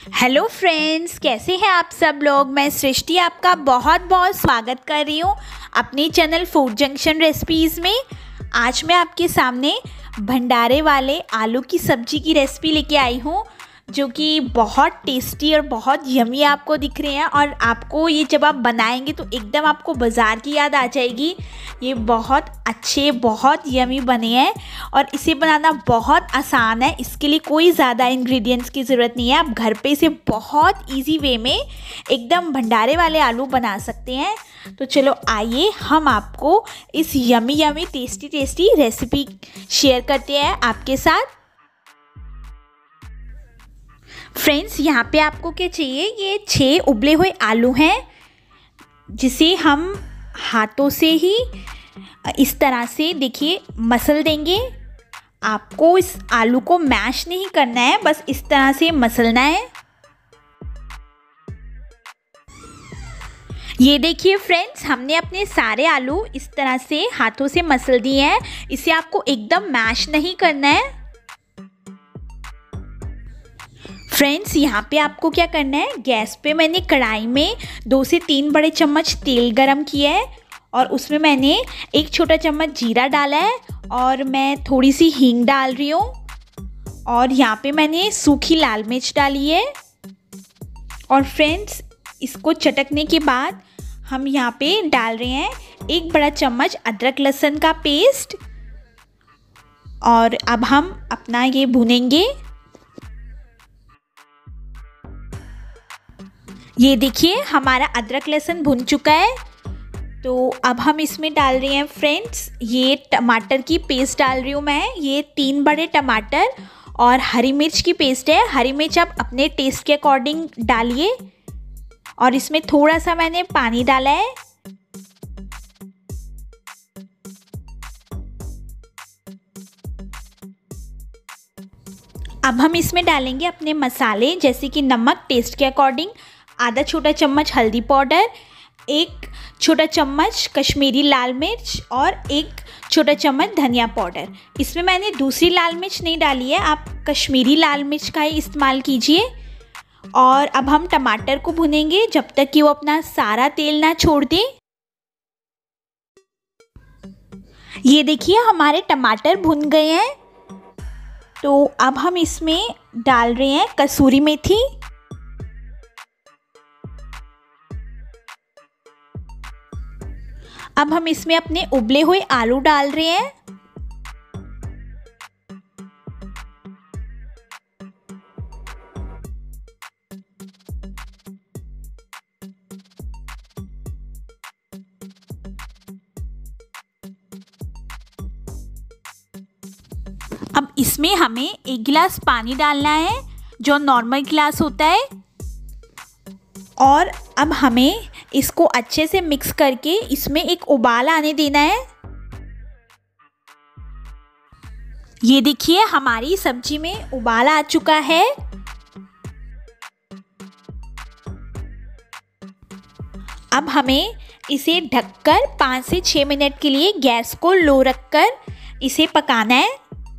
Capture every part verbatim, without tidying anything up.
Hello friends, कैसे हैं आप सब लोग। मैं सृष्टि आपका बहुत बहुत स्वागत कर रही हूँ अपने चैनल फूड जंक्शन रेसिपीज़ में। आज मैं आपके सामने भंडारे वाले आलू की सब्ज़ी की रेसिपी लेके आई हूँ, जो कि बहुत टेस्टी और बहुत यमी आपको दिख रहे हैं। और आपको ये जब आप बनाएंगे तो एकदम आपको बाज़ार की याद आ जाएगी। ये बहुत अच्छे, बहुत यमी बने हैं और इसे बनाना बहुत आसान है। इसके लिए कोई ज़्यादा इंग्रेडिएंट्स की ज़रूरत नहीं है। आप घर पे इसे बहुत इजी वे में एकदम भंडारे वाले आलू बना सकते हैं। तो चलो आइए हम आपको इस yummy yummy tasty tasty recipe share करते हैं आपके साथ। फ्रेंड्स, यहाँ पे आपको क्या चाहिए, ये छः उबले हुए आलू हैं, जिसे हम हाथों से ही इस तरह से देखिए मसल देंगे। आपको इस आलू को मैश नहीं करना है, बस इस तरह से मसलना है। ये देखिए फ्रेंड्स, हमने अपने सारे आलू इस तरह से हाथों से मसल दिए हैं। इसे आपको एकदम मैश नहीं करना है। फ्रेंड्स, यहाँ पे आपको क्या करना है, गैस पे मैंने कढ़ाई में दो से तीन बड़े चम्मच तेल गरम किया है और उसमें मैंने एक छोटा चम्मच जीरा डाला है और मैं थोड़ी सी हींग डाल रही हूँ। और यहाँ पे मैंने सूखी लाल मिर्च डाली है। और फ्रेंड्स, इसको चटकने के बाद हम यहाँ पे डाल रहे हैं एक बड़ा चम्मच अदरक लहसुन का पेस्ट। और अब हम अपना ये भूनेंगे। ये देखिए हमारा अदरक लहसुन भुन चुका है। तो अब हम इसमें डाल रहे हैं फ्रेंड्स, ये टमाटर की पेस्ट डाल रही हूँ मैं। ये तीन बड़े टमाटर और हरी मिर्च की पेस्ट है। हरी मिर्च आप अपने टेस्ट के अकॉर्डिंग डालिए। और इसमें थोड़ा सा मैंने पानी डाला है। अब हम इसमें डालेंगे अपने मसाले, जैसे कि नमक टेस्ट के अकॉर्डिंग, आधा छोटा चम्मच हल्दी पाउडर, एक छोटा चम्मच कश्मीरी लाल मिर्च और एक छोटा चम्मच धनिया पाउडर। इसमें मैंने दूसरी लाल मिर्च नहीं डाली है, आप कश्मीरी लाल मिर्च का ही इस्तेमाल कीजिए। और अब हम टमाटर को भुनेंगे जब तक कि वो अपना सारा तेल ना छोड़ दे। ये देखिए हमारे टमाटर भुन गए हैं। तो अब हम इसमें डाल रहे हैं कसूरी मेथी। अब हम इसमें अपने उबले हुए आलू डाल रहे हैं। अब इसमें हमें एक गिलास पानी डालना है, जो नॉर्मल गिलास होता है। और अब हमें इसको अच्छे से मिक्स करके इसमें एक उबाल आने देना है। ये देखिए हमारी सब्जी में उबाल आ चुका है। अब हमें इसे ढककर पाँच से छः मिनट के लिए गैस को लो रखकर इसे पकाना है।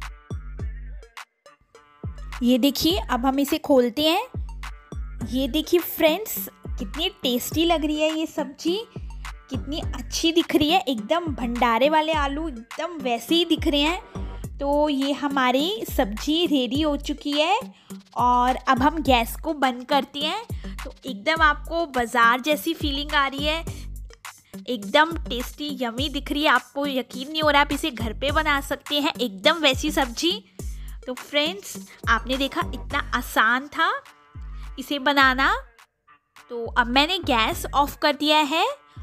ये देखिए अब हम इसे खोलते हैं। ये देखिए फ्रेंड्स, कितनी टेस्टी लग रही है ये सब्जी, कितनी अच्छी दिख रही है। एकदम भंडारे वाले आलू एकदम वैसे ही दिख रहे हैं। तो ये हमारी सब्जी रेडी हो चुकी है और अब हम गैस को बंद करते हैं। तो एकदम आपको बाज़ार जैसी फीलिंग आ रही है, एकदम टेस्टी यमी दिख रही है। आपको यकीन नहीं हो रहा, आप इसे घर पे बना सकते हैं एकदम वैसी सब्जी। तो फ्रेंड्स, आपने देखा इतना आसान था इसे बनाना। तो अब मैंने गैस ऑफ कर दिया है।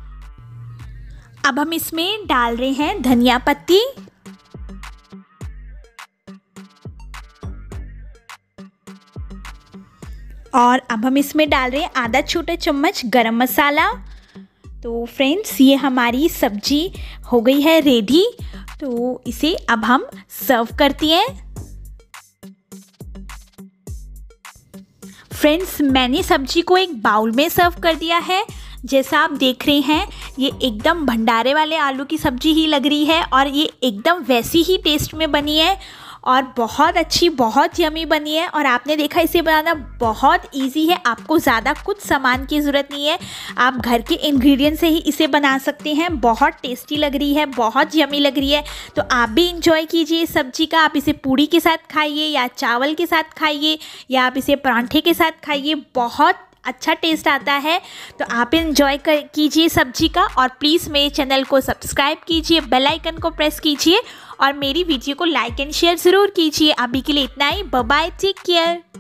अब हम इसमें डाल रहे हैं धनिया पत्ती। और अब हम इसमें डाल रहे हैं आधा छोटा चम्मच गरम मसाला। तो फ्रेंड्स, ये हमारी सब्जी हो गई है रेडी। तो इसे अब हम सर्व करती हैं। फ्रेंड्स, मैंने सब्जी को एक बाउल में सर्व कर दिया है। जैसा आप देख रहे हैं, ये एकदम भंडारे वाले आलू की सब्जी ही लग रही है और ये एकदम वैसी ही टेस्ट में बनी है। और बहुत अच्छी, बहुत यमी बनी है। और आपने देखा इसे बनाना बहुत इजी है, आपको ज़्यादा कुछ सामान की ज़रूरत नहीं है, आप घर के इंग्रेडिएंट से ही इसे बना सकते हैं। बहुत टेस्टी लग रही है, बहुत यमी लग रही है। तो आप भी इंजॉय कीजिए इस सब्जी का। आप इसे पूड़ी के साथ खाइए या चावल के साथ खाइए या आप इसे परांठे के साथ खाइए, बहुत अच्छा टेस्ट आता है। तो आप इंजॉय कर कीजिए सब्जी का। और प्लीज़ मेरे चैनल को सब्सक्राइब कीजिए, बेल आइकन को प्रेस कीजिए और मेरी वीडियो को लाइक एंड शेयर ज़रूर कीजिए। अभी के लिए इतना ही, बाय बाय, टेक केयर।